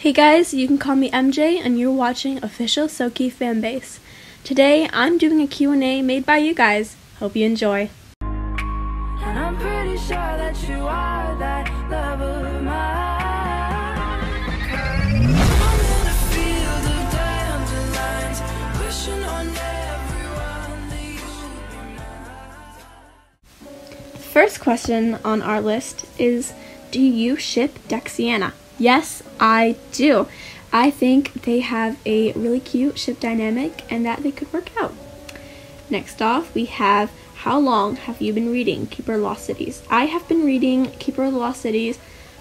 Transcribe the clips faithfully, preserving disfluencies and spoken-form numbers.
Hey guys, you can call me M J and you're watching Official Sokeef Fanbase. Today I'm doing a Q and A made by you guys. Hope you enjoy. And I'm pretty sure that you are that love of mine. I'm in a field of dandelions, wishing on everyone that you be mine. First question on our list is, do you ship Dexiana? Yes, I do. I think they have a really cute ship dynamic and that they could work out. Next off, we have, how long have you been reading Keeper of the Lost Cities? I have been reading Keeper of the Lost Cities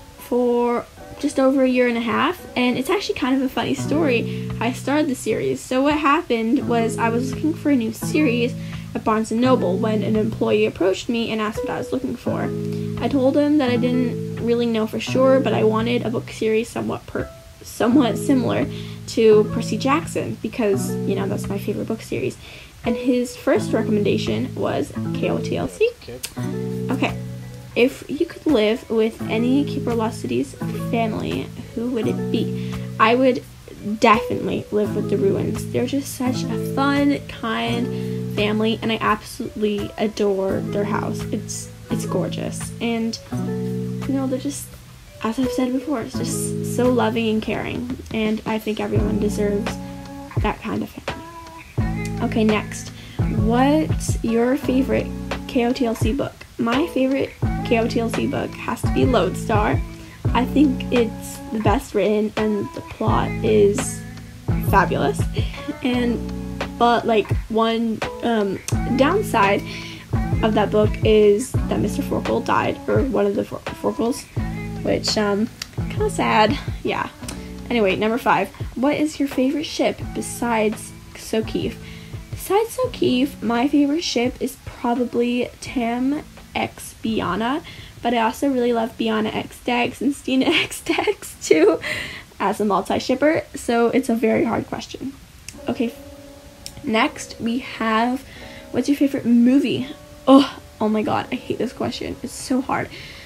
for just over a year and a half, and it's actually kind of a funny story. I started the series. So what happened was I was looking for a new series at Barnes and Noble when an employee approached me and asked what I was looking for. I told him that I didn't really know for sure, but I wanted a book series somewhat per somewhat similar to Percy Jackson because, you know, that's my favorite book series. And his first recommendation was K O T L C. Okay, if you could live with any Keeper of the Lost Cities family, who would it be? I would definitely live with the Ruins. They're just such a fun, kind family, and I absolutely adore their house. It's it's gorgeous, and you know, they're just, as I've said before, it's just so loving and caring, and I think everyone deserves that kind of family. Okay, next, what's your favorite K O T L C book? My favorite K O T L C book has to be Lodestar. I think it's the best written and the plot is fabulous. And but like one um, downside of that book is that Mister Forkle died, or one of the For- Forkles, which um kind of sad. Yeah. Anyway, number five. What is your favorite ship besides Sokeef? Besides Sokeef, my favorite ship is probably Tam X Biana, but I also really love Biana X Dex and Stina X Dex too as a multi-shipper, so it's a very hard question. Okay, next we have, what's your favorite movie? Oh, oh my god, I hate this question. It's so hard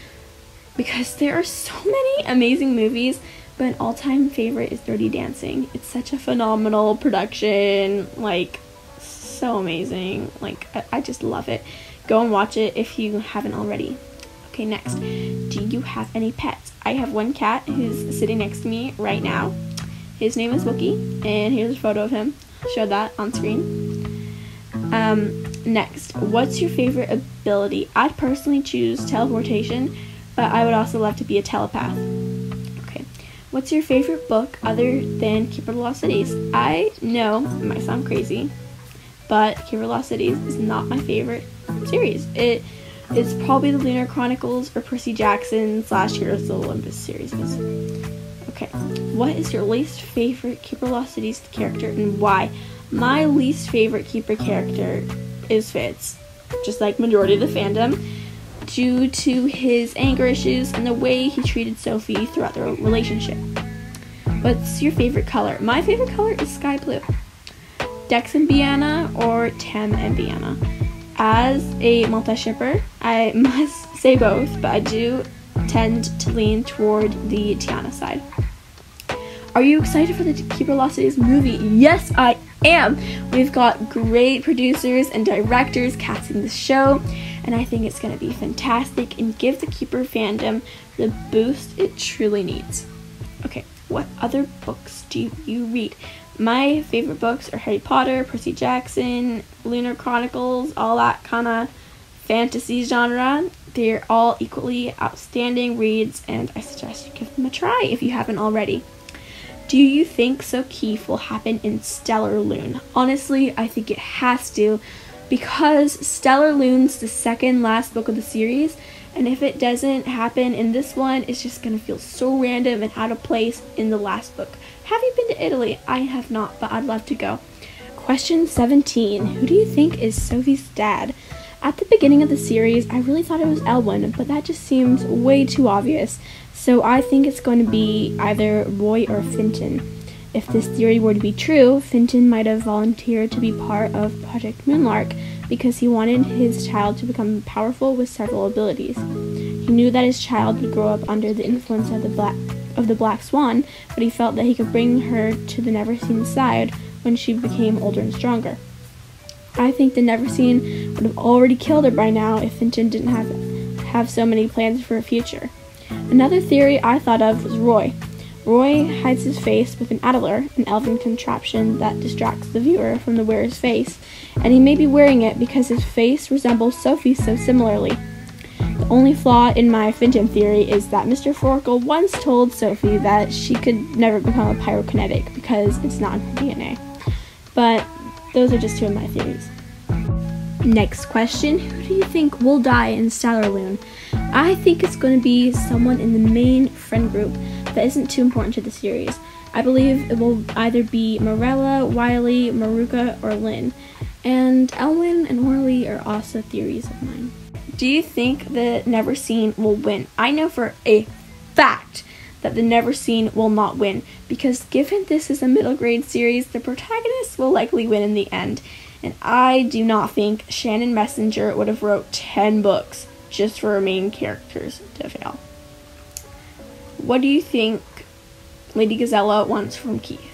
because there are so many amazing movies, but an all-time favorite is Dirty Dancing. It's such a phenomenal production, like so amazing. Like I, I just love it. Go and watch it if you haven't already. Okay, next, do you have any pets? I have one cat who's sitting next to me right now. His name is Wookie, and here's a photo of him. I'll show that on screen. Um, next, what's your favorite ability? I'd personally choose teleportation, but I would also love to be a telepath. Okay, what's your favorite book other than Keeper of the Lost Cities? I know it might sound crazy, but Keeper of the Lost Cities is not my favorite series. It is probably the Lunar Chronicles or Percy Jackson slash Heroes of the Olympus series. Okay, what is your least favorite Keeper of the Lost Cities character and why? My least favorite Keeper character is Fitz, just like majority of the fandom, due to his anger issues and the way he treated Sophie throughout their relationship. What's your favorite color? My favorite color is sky blue. Dex and Biana or Tam and Biana? As a multi-shipper, I must say both, but I do tend to lean toward the Tiana side. Are you excited for the Keeper of the Lost Cities movie? Yes, I am! We've got great producers and directors casting the show, and I think it's going to be fantastic and give the Keeper fandom the boost it truly needs. Okay, what other books do you read? My favorite books are Harry Potter, Percy Jackson, Lunar Chronicles, all that kind of fantasy genre. They're all equally outstanding reads, and I suggest you give them a try if you haven't already. Do you think Sokeef will happen in Stellar Lune? Honestly, I think it has to, because Stellar Lune's the second last book of the series, and if it doesn't happen in this one, it's just going to feel so random and out of place in the last book. Have you been to Italy? I have not, but I'd love to go. Question seventeen. Who do you think is Sophie's dad? At the beginning of the series, I really thought it was Elwyn, but that just seems way too obvious. So I think it's going to be either Roy or Finton. If this theory were to be true, Finton might have volunteered to be part of Project Moonlark because he wanted his child to become powerful with several abilities. He knew that his child would grow up under the influence of the Black of the Black Swan, but he felt that he could bring her to the Neverseen side when she became older and stronger. I think the Neverseen would have already killed her by now if Fintan didn't have have so many plans for her future. Another theory I thought of was Roy. Roy hides his face with an Adler, an elven contraption that distracts the viewer from the wearer's face, and he may be wearing it because his face resembles Sophie so similarly. The only flaw in my Fintan theory is that Mister Forkle once told Sophie that she could never become a pyrokinetic because it's not in her D N A. But those are just two of my theories. Next question, who do you think will die in Stellar Lune? I think it's going to be someone in the main friend group that isn't too important to the series. I believe it will either be Morella, Wiley, Maruka, or Lynn. And Elwyn and Orly are also theories of mine. Do you think the Neverseen will win? I know for a fact that the Neverseen will not win, because given this is a middle grade series, the protagonist will likely win in the end. And I do not think Shannon Messenger would have wrote ten books just for her main characters to fail. What do you think Lady Gazella wants from Keith?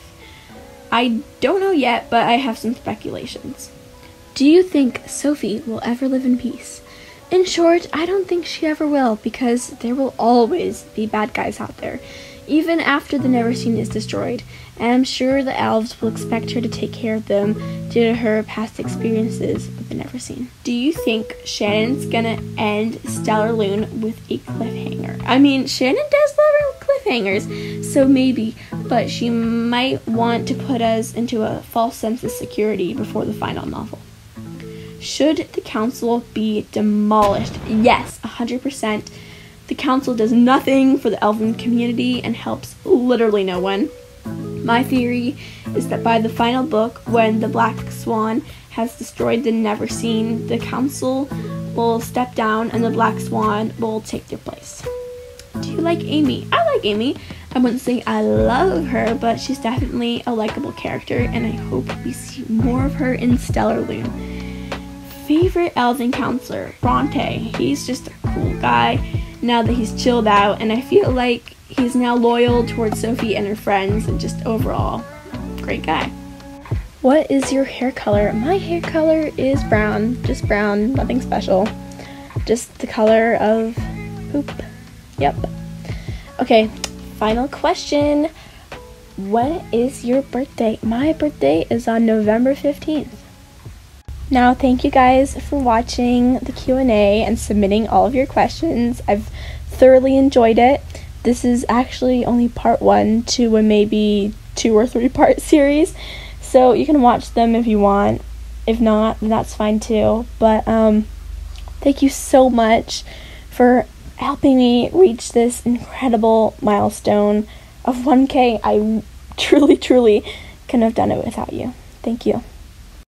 I don't know yet, but I have some speculations. Do you think Sophie will ever live in peace? In short, I don't think she ever will, because there will always be bad guys out there, even after the Neverseen is destroyed, and I'm sure the elves will expect her to take care of them due to her past experiences with the Neverseen. Do you think Shannon's gonna end Stellar Lune with a cliffhanger? I mean, Shannon does love her cliffhangers, so maybe, but she might want to put us into a false sense of security before the final novel. Should the council be demolished? Yes, one hundred percent. The council does nothing for the elven community and helps literally no one. My theory is that by the final book, when the Black Swan has destroyed the Neverseen, the council will step down and the Black Swan will take their place. Do you like Amy? I like Amy. I wouldn't say I love her, but she's definitely a likable character, and I hope we see more of her in Stellar Lune. Favorite elven counselor? Bronte. He's just a cool guy now that he's chilled out, and I feel like he's now loyal towards Sophie and her friends, and just overall, great guy. What is your hair color? My hair color is brown. Just brown, nothing special. Just the color of poop. Yep. Okay, final question. When is your birthday? My birthday is on November fifteenth. Now, thank you guys for watching the Q and A and submitting all of your questions. I've thoroughly enjoyed it. This is actually only part one to a maybe two or three part series, so you can watch them if you want. If not, then that's fine too. But um, thank you so much for helping me reach this incredible milestone of one K. I truly, truly couldn't have done it without you. Thank you.